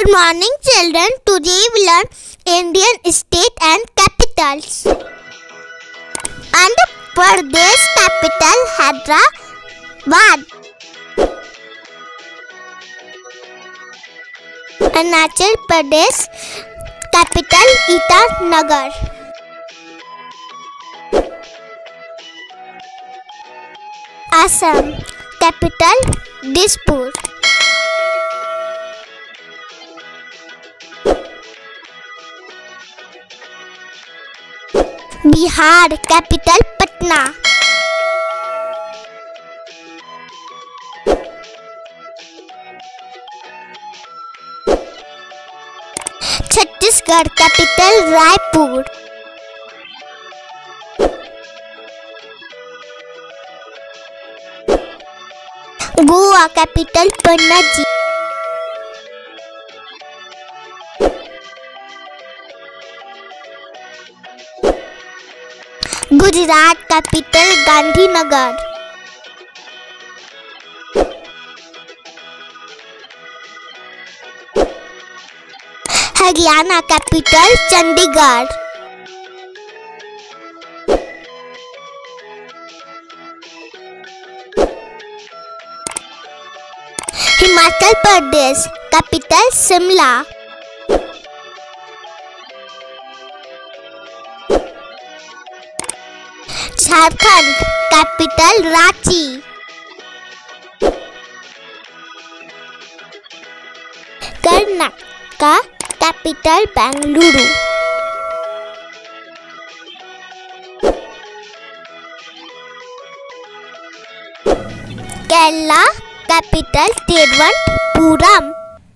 Good morning, children. Today we learn Indian state and capitals. Andhra Pradesh capital Hyderabad. Arunachal Pradesh capital Itanagar. Assam capital Dispur. Bihar capital Patna. Chhattisgarh capital Raipur. Goa capital Panaji. Gujarat capital Gandhinagar. Haryana capital Chandigarh. Himachal Pradesh capital Shimla. Jharkhand capital Ranchi. Karnataka capital Bengaluru. Kerala capital Thiruvananthapuram.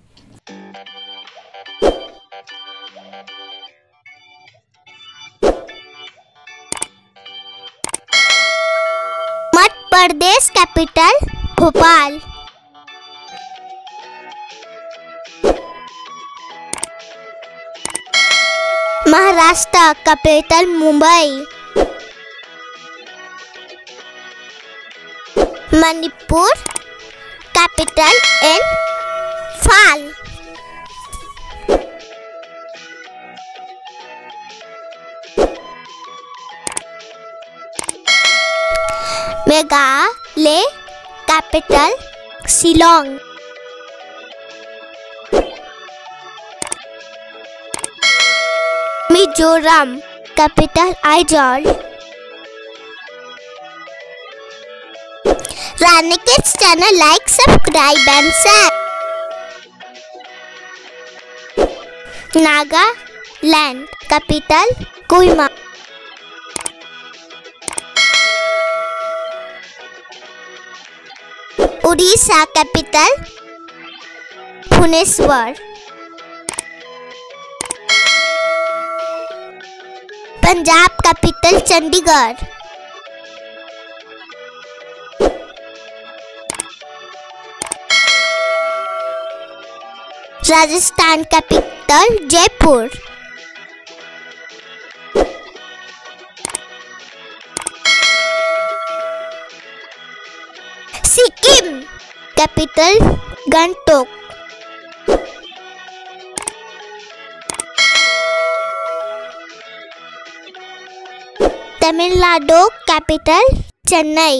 Pradesh capital Bhopal. Maharashtra capital Mumbai. Manipur capital Imphal. Meghalaya capital Shillong. Mizoram capital Aizawl. Rani kids channel like subscribe and share. Nagaland capital Kohima. Orissa capital Bhubaneswar. Punjab capital Chandigarh. Rajasthan capital Jaipur. Sikkim capital Gangtok. Tamil Nadu capital Chennai.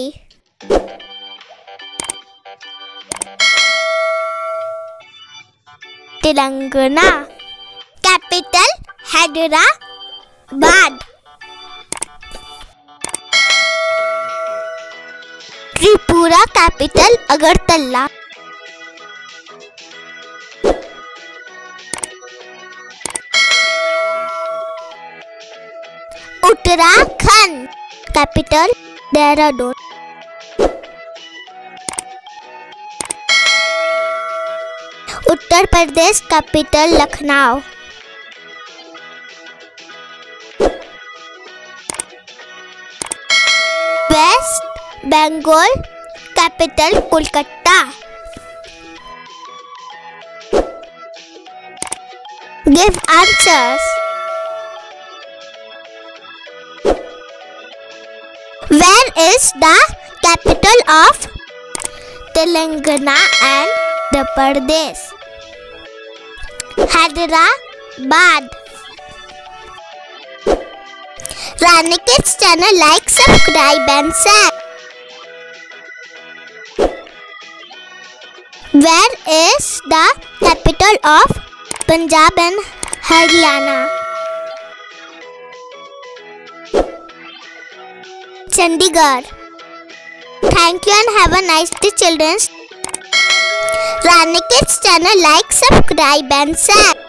Telangana capital Hyderabad. Tripura capital Agartala. Uttarakhand capital Dehradun. Uttar Pradesh capital Lucknow. West Bengal capital Kolkata. Give answers. Where is the capital of Telangana and Andhra Pradesh? Hyderabad. Rani Kids channel, like, subscribe and share. Where is the capital of Punjab and Haryana? Chandigarh. Thank you and have a nice day, children. Rani Kids channel, like, subscribe and share.